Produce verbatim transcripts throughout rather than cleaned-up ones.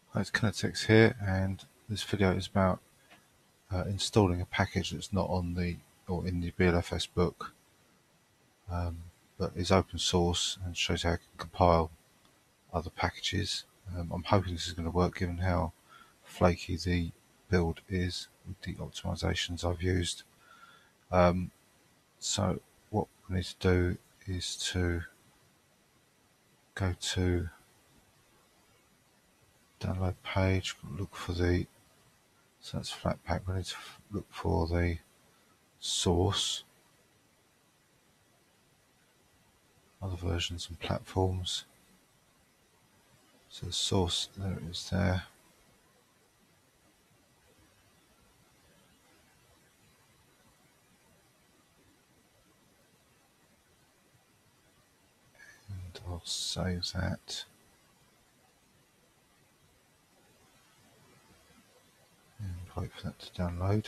Hi, it's Kernotex here, and this video is about uh, installing a package that's not on the or in the B L F S book, um, but is open source and shows how you can compile other packages. Um, I'm hoping this is going to work given how flaky the build is with the optimizations I've used. Um, so what we need to do is to go to download page, look for the so that's Flatpak. We need to look for the source, other versions and platforms. So the source, there it is there. And I'll save that. And wait for that to download.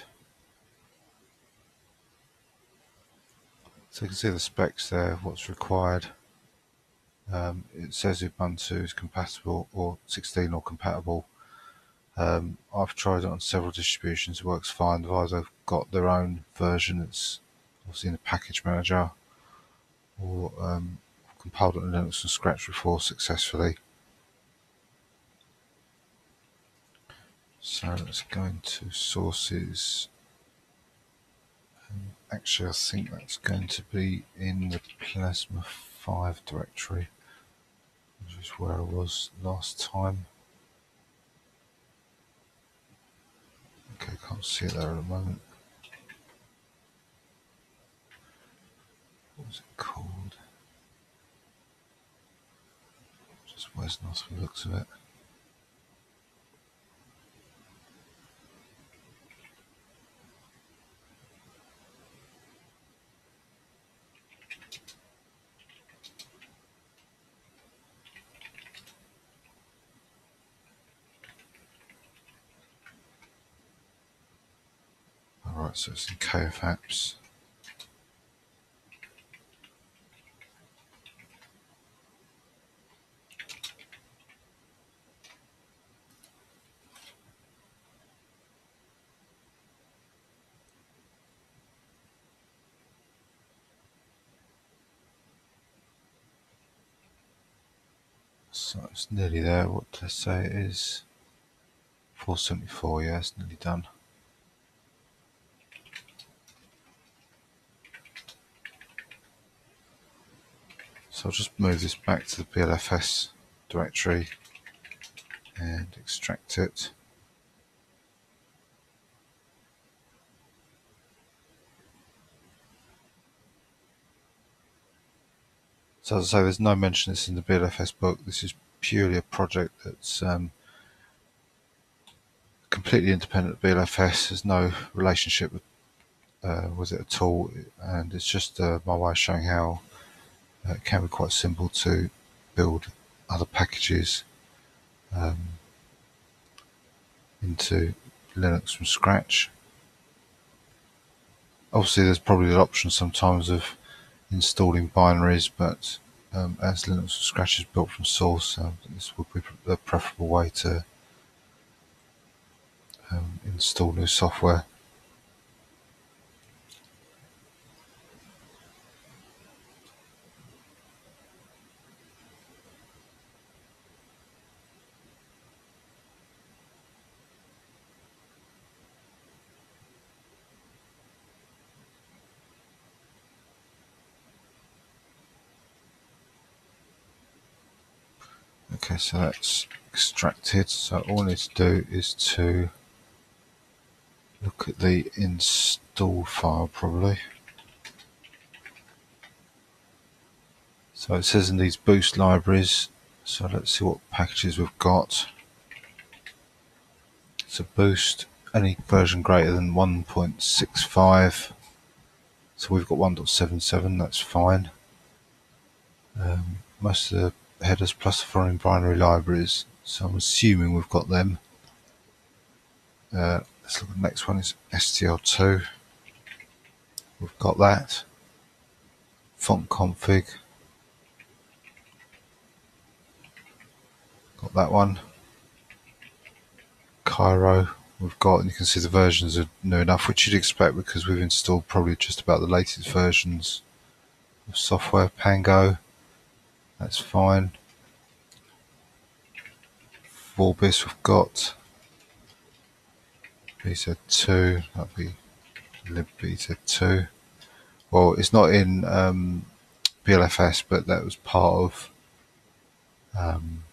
So you can see the specs there, what's required. Um, it says Ubuntu is compatible or sixteen or compatible. Um, I've tried it on several distributions, it works fine. They've either got their own version that's obviously in the package manager, or um, compiled it in Linux from scratch before successfully. So let's go into sources. And actually, I think that's going to be in the Plasma five directory, which is where I was last time. Okay, can't see it there at the moment. What was it called? Just Wesnoth from the looks of it. Alright, so it's in K F apps. So it's nearly there. What did I say it is? four seventy-four, yeah, it's nearly done. So I'll just move this back to the B L F S directory and extract it. So as I say, there's no mention of this in the B L F S book. This is purely a project that's um, completely independent of B L F S. There's no relationship with, uh, with it at all, and it's just uh, my way of showing how uh, it can be quite simple to build other packages um, into Linux from scratch. Obviously, there's probably an option sometimes of installing binaries, but um, as Linux from scratch is built from source, uh, this would be the preferable way to um, install new software. Okay, so that's extracted. So all I need to do is to look at the install file probably. So it says in these boost libraries, so let's see what packages we've got. So boost, any version greater than one point six five. So we've got one point seven seven, that's fine. Um, most of the headers plus the foreign binary libraries, so I'm assuming we've got them. Uh, let's look at the next one, is S T L two. We've got that. Font config. Got that one. Cairo we've got, and you can see the versions are new enough, which you'd expect because we've installed probably just about the latest versions of software. Pango, that's fine. Vorbis we've got. B Z two, that'll be libBZ two. Well, it's not in um, B L F S, but that was part of um,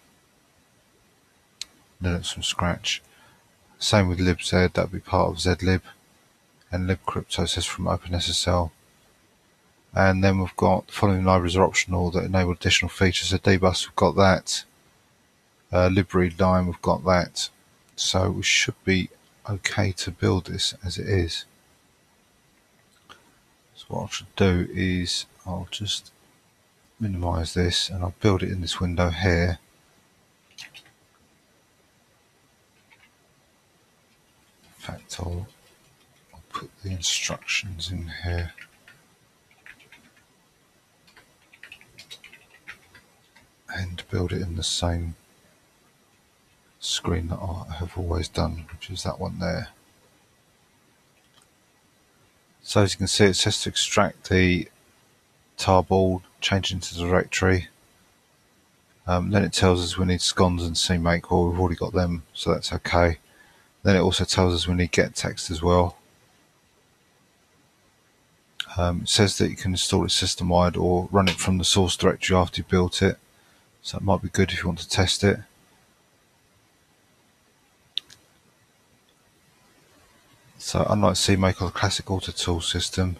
Linux from scratch. Same with libz, that'd be part of zlib, and libcrypto says from OpenSSL. And then we've got the following libraries are optional that enable additional features. So dbus, we've got that. Uh, libreadline, we've got that. So we should be okay to build this as it is. So what I should do is I'll just minimize this and I'll build it in this window here. In fact, I'll, I'll put the instructions in here. And build it in the same screen that I have always done, which is that one there. So as you can see, it says to extract the tarball, change it into the directory. Um, then it tells us we need scons and cmake. Well, we've already got them, so that's okay. Then it also tells us we need get text as well. Um, it says that you can install it system-wide or run it from the source directory after you built it. So it might be good if you want to test it. So unlike cmake or the classic auto tool system,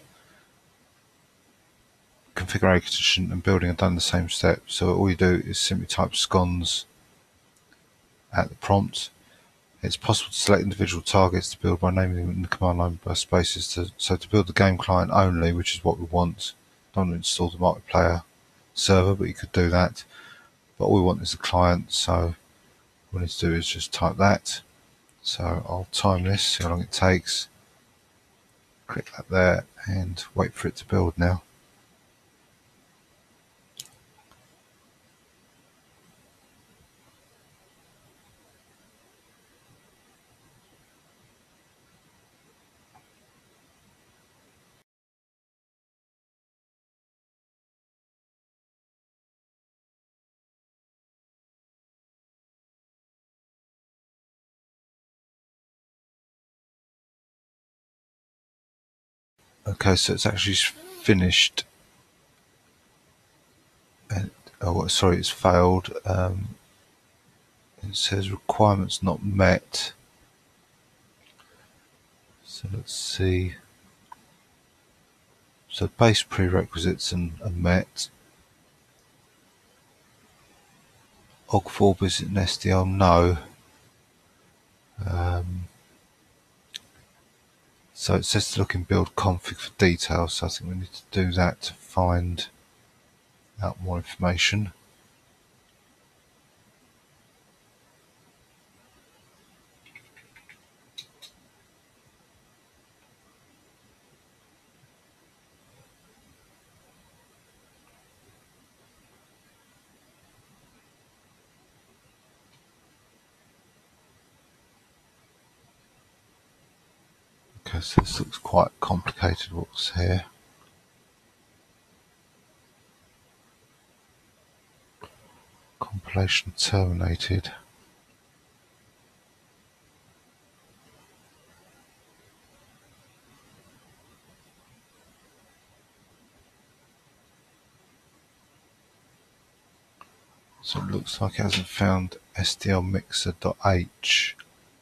configuration and building are done in the same step. So all you do is simply type scons at the prompt. It's possible to select individual targets to build by naming them in the command line by spaces. To, so to build the game client only, which is what we want, don't want to install the multiplayer server, but you could do that. But all we want is the client, so what we need to do is just type that. So I'll time this, see how long it takes. Click that there and wait for it to build now. Okay, so it's actually finished. And, oh, sorry, it's failed. Um, it says requirements not met. So let's see. So base prerequisites are met. Og Vorbis and S D L, no. Um, so it says to look in build config for details. So I think we need to do that to find out more information. Okay, so this looks quite complicated what's here. Compilation terminated. So it looks like it hasn't found S D L mixer.h.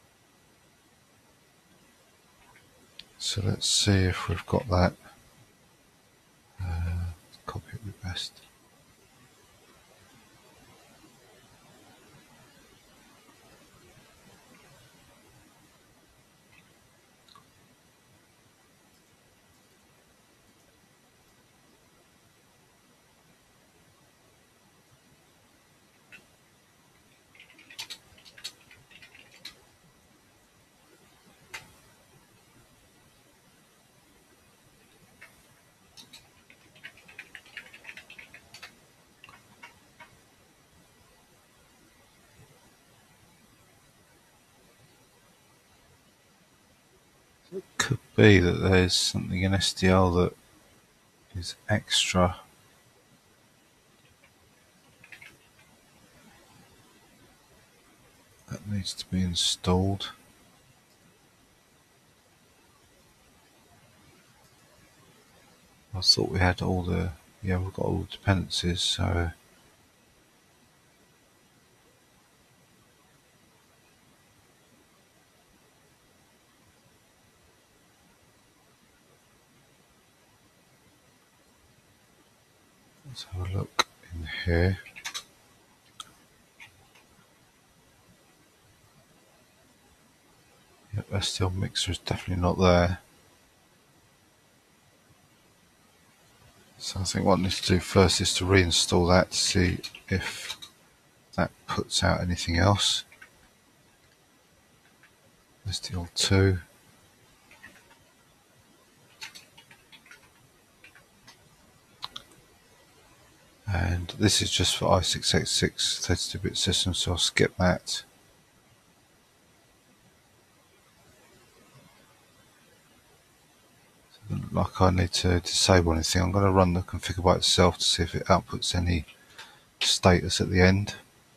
So let's see if we've got that. Uh, copy it would be best. Could be that there's something in S D L that is extra. That needs to be installed. I thought we had all the, yeah, we've got all the dependencies, so let's have a look in here. Yep, S D L mixer is definitely not there. So I think what I need to do first is to reinstall that to see if that puts out anything else. S D L two. And this is just for i six eighty-six thirty-two bit system, so I'll skip that. So it doesn't look like I need to disable anything. I'm going to run the configure by itself to see if it outputs any status at the end.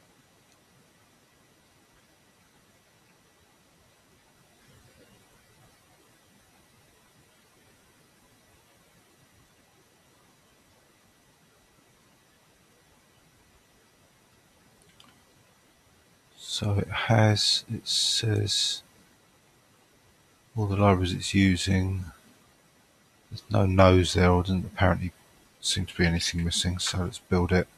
So it has, it says all the libraries it's using. There's no nose there, or doesn't apparently seem to be anything missing, so let's build it.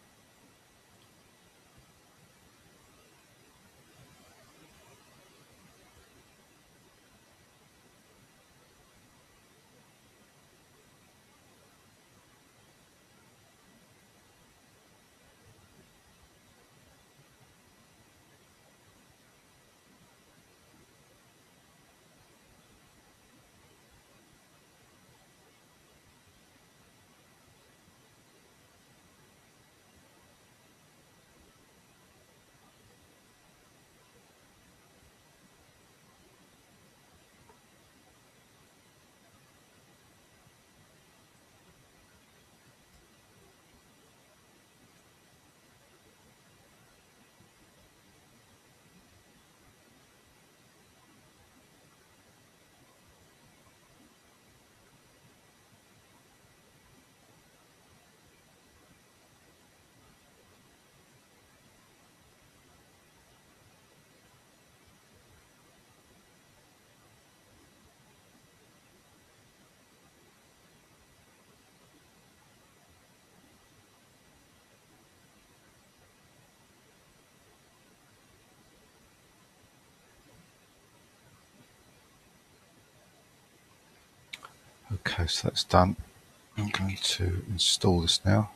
Okay, so that's done. I'm going to install this now.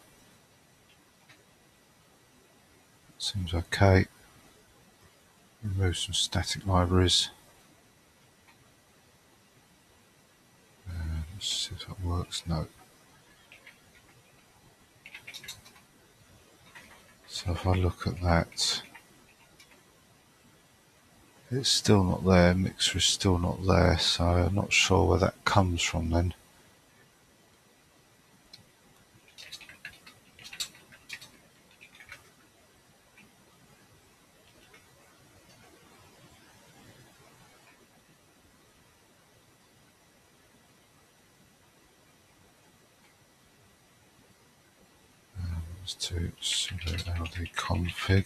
Seems okay. Remove some static libraries. Uh, let's see if that works. No. So if I look at that, it's still not there. Mixer is still not there, so I'm not sure where that comes from then. Let's do sudo ld config.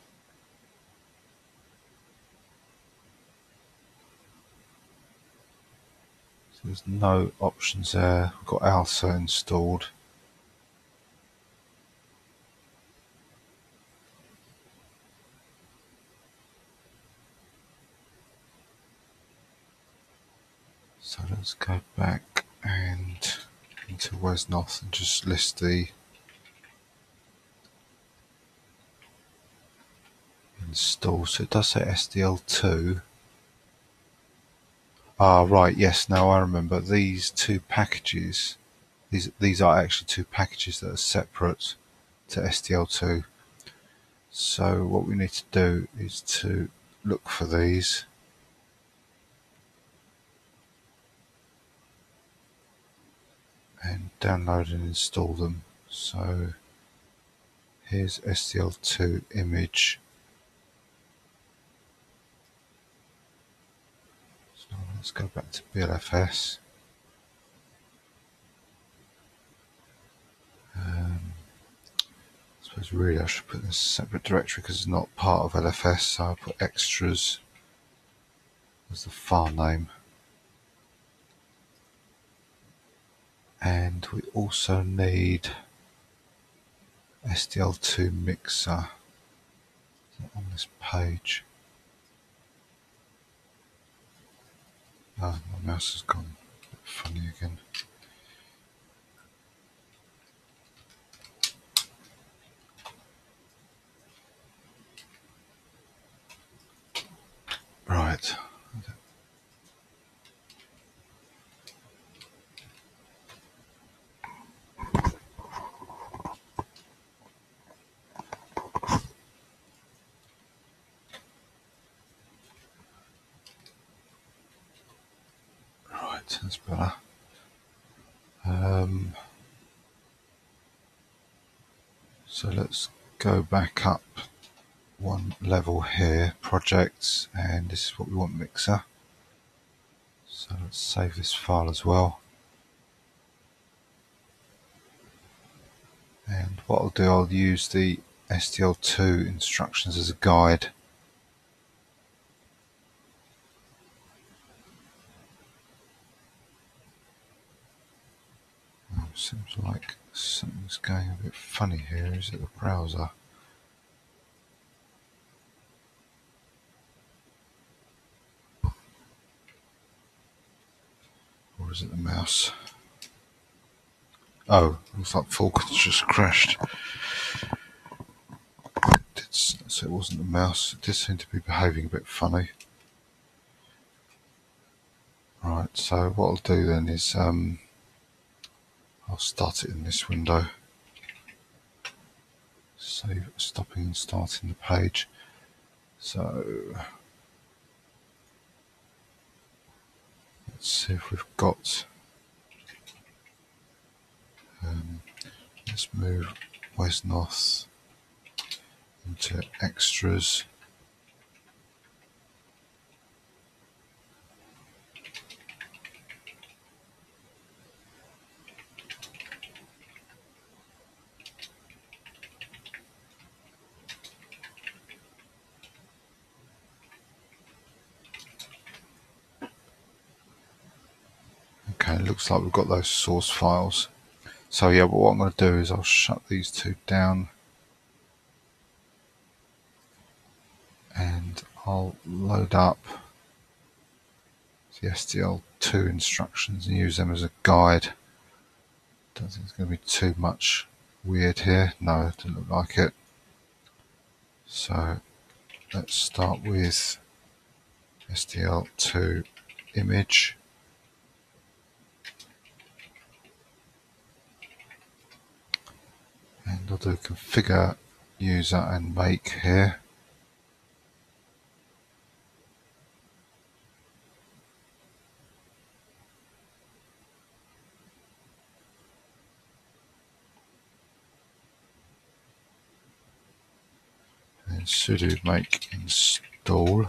So there's no options there. We've got alsa installed. So let's go back and into Wesnoth and just list the install. So it does say S D L two. Ah, right, yes, now I remember. These two packages, these these are actually two packages that are separate to S D L two. So what we need to do is to look for these. and download and install them. So here's S T L two image. So let's go back to B L F S. Um, I suppose really I should put this separate directory because it's not part of L F S, so I'll put extras as the file name. And we also need S T L two mixer on this page. Oh, my mouse has gone a bit funny again. Right. Right, that's better. Um, so let's go back up one level here, projects, and this is what we want, mixer. So let's save this file as well. And what I'll do, I'll use the S T L two instructions as a guide. Oh, seems like something's going a bit funny here. Is it the browser? Or is it the mouse? Oh, looks like Falcon's just crashed. It did, so it wasn't the mouse. It did seem to be behaving a bit funny. Right, so what I'll do then is um, I'll start it in this window. Save, stopping and starting the page. So let's see if we've got. Um, let's move Wesnoth into extras. Okay, it looks like we've got those source files. So yeah, but what I'm going to do is I'll shut these two down and I'll load up the S T L two instructions and use them as a guide. Don't think there's going to be too much weird here. No, it doesn't look like it. So let's start with S T L two image. And I'll do configure user and make here. And sudo make install.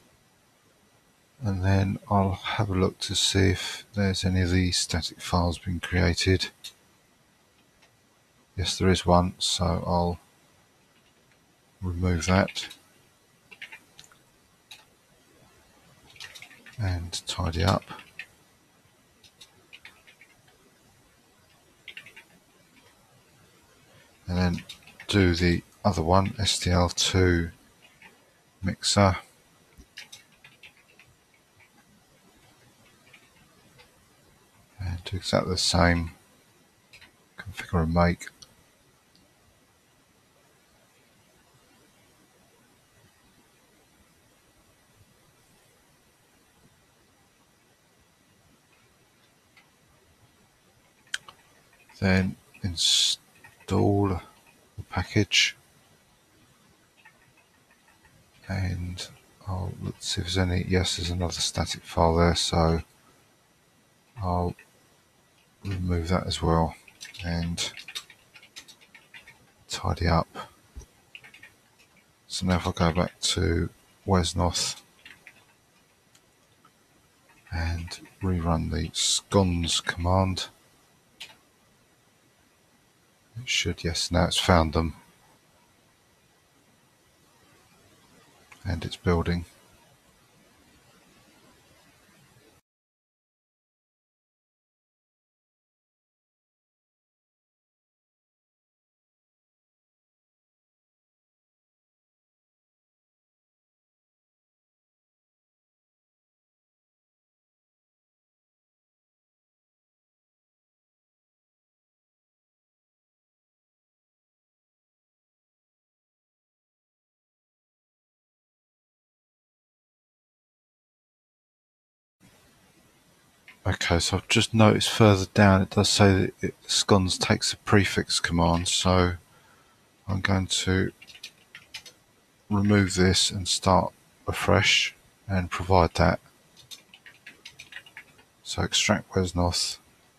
And then I'll have a look to see if there's any of these static files been created. Yes, there is one, so I'll remove that and tidy up. And then do the other one, S T L two mixer. And do exactly the same, configure and make. Then install the package. And I'll let's see if there's any. Yes, there's another static file there, so I'll remove that as well and tidy up. So now if I go back to Wesnoth and rerun the scones command, it should, yes, now it's found them and it's building. Okay, so I've just noticed further down it does say that it, scones takes a prefix command, so I'm going to remove this and start afresh and provide that. So extract Wesnoth.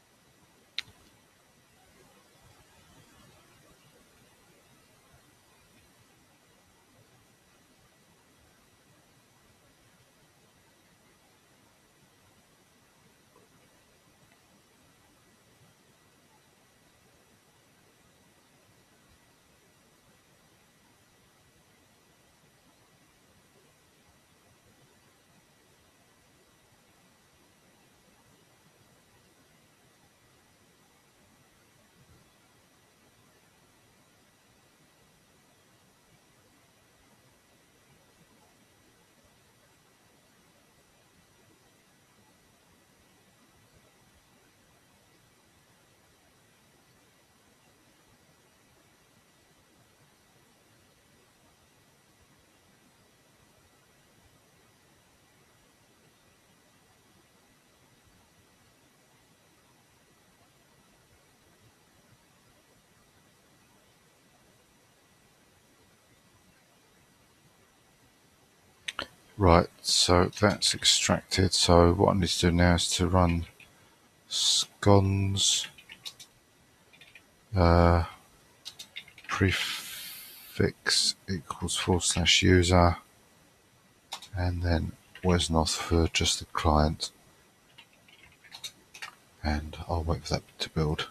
Right, so that's extracted. So what I need to do now is to run scones uh, prefix equals forward slash user, and then Wesnoth for just the client, and I'll wait for that to build.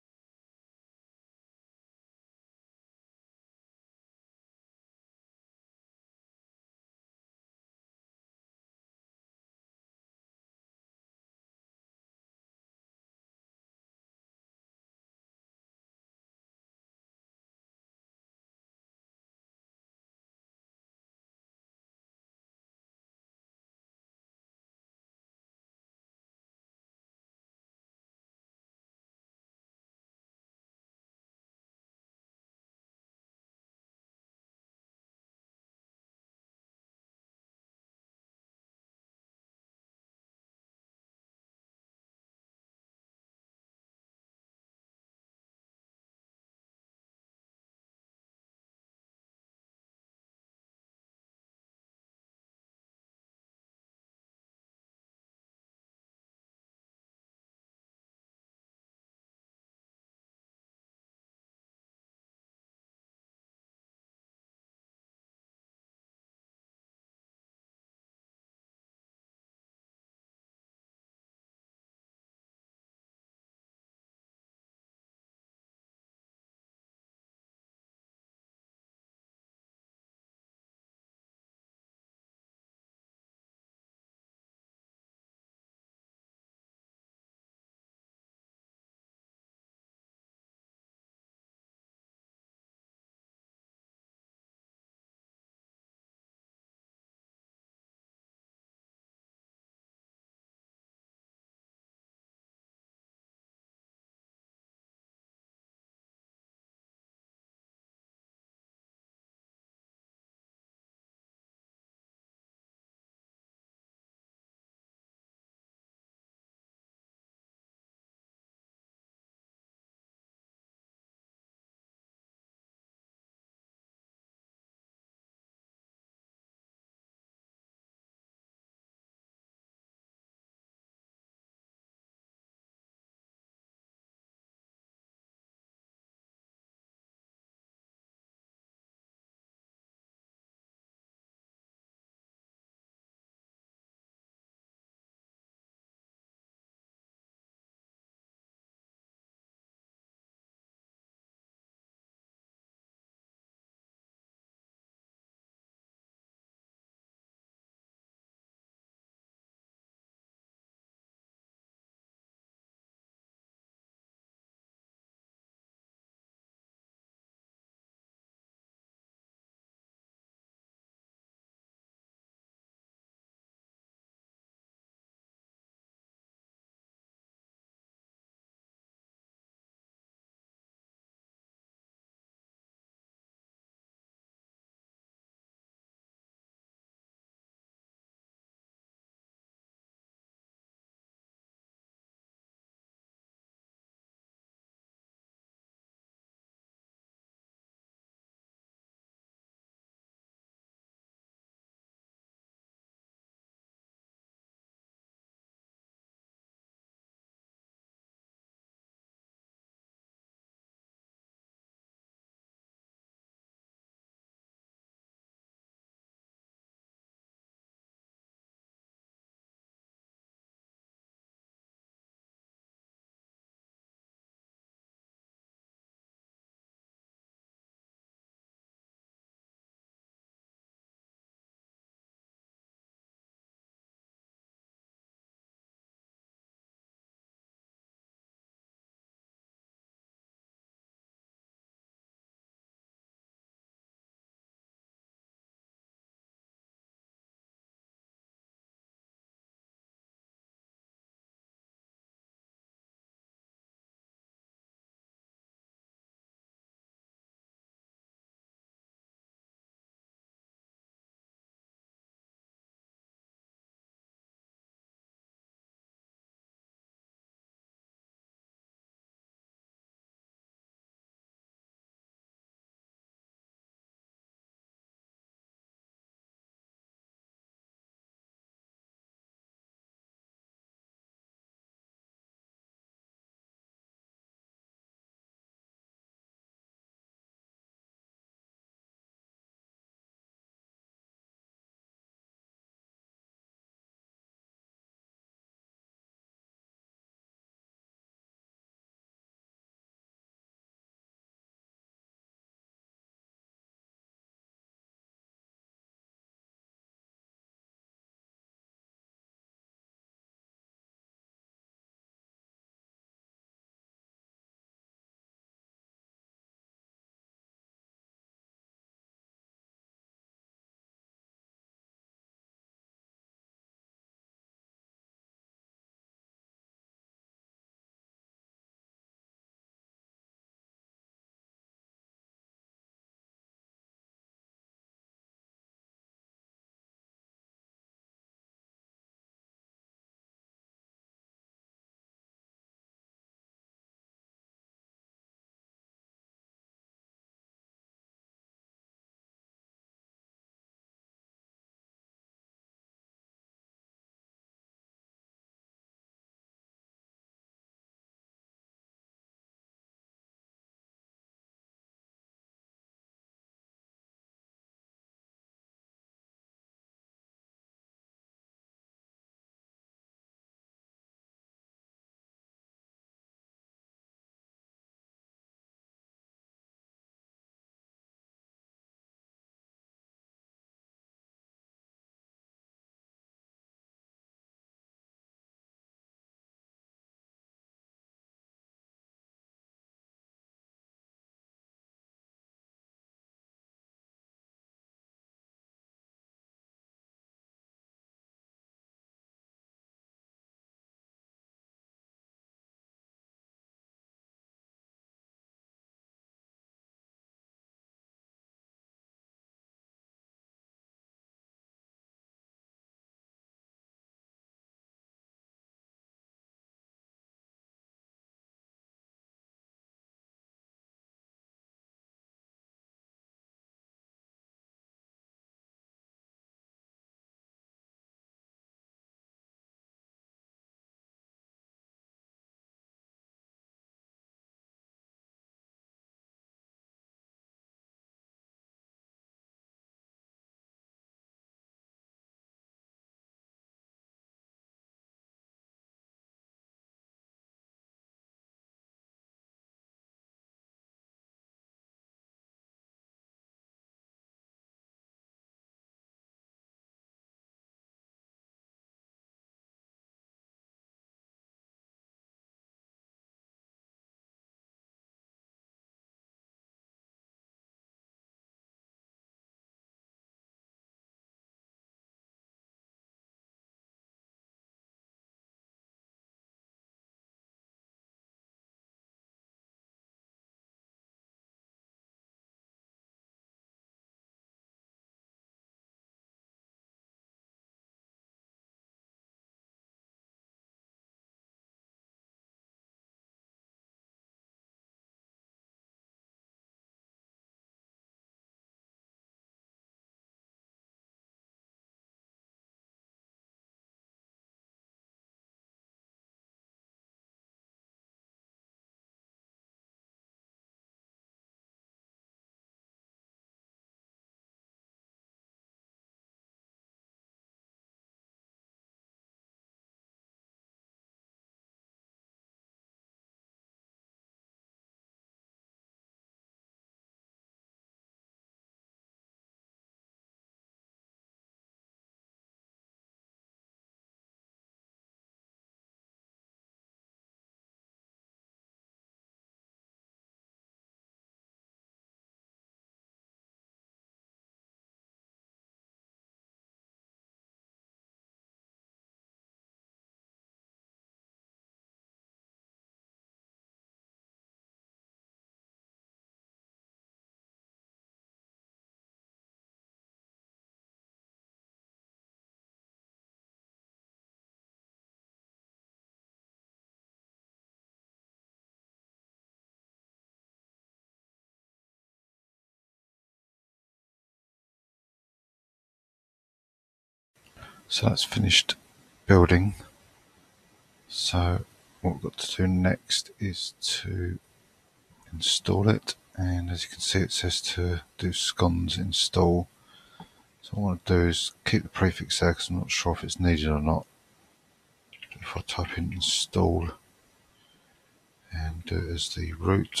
So that's finished building. So what we've got to do next is to install it, and as you can see it says to do scon's install. So what I want to do is keep the prefix there because I'm not sure if it's needed or not. If I type in install and do it as the root,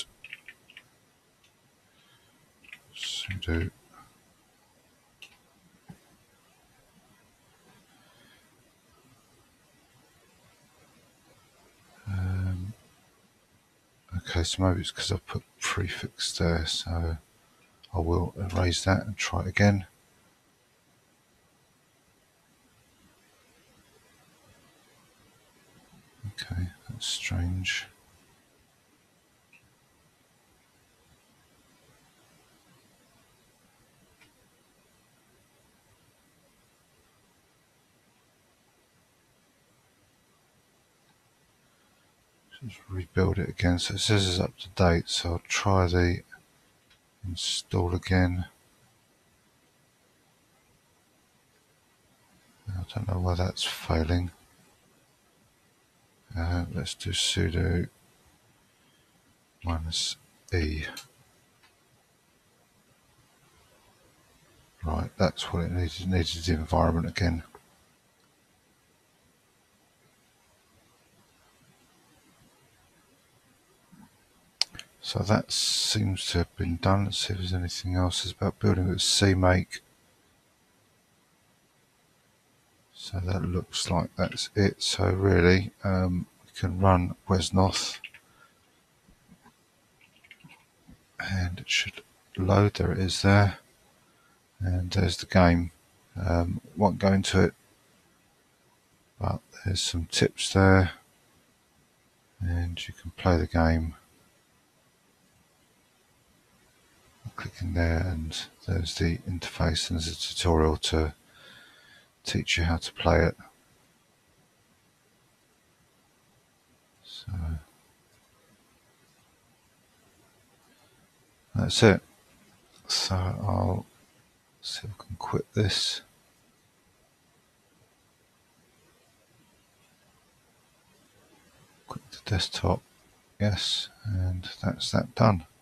sudo um, okay, so maybe it's because I put prefix there, so I will erase that and try it again. Okay, that's strange. Just rebuild it again. So it says it's up to date, so I'll try the install again. I don't know why that's failing. Uh, let's do sudo minus E. Right, that's what it needed. It needed the environment again. So that seems to have been done. Let's see if there's anything else. It's about building with CMake. So that looks like that's it. So really, um, we can run Wesnoth, and it should load. There it is there, and there's the game. Um, won't go into it, but there's some tips there, and you can play the game. Click in there, and there's the interface, and there's a tutorial to teach you how to play it. So that's it. So I'll see if I can quit this. Quit the desktop. Yes, and that's that done.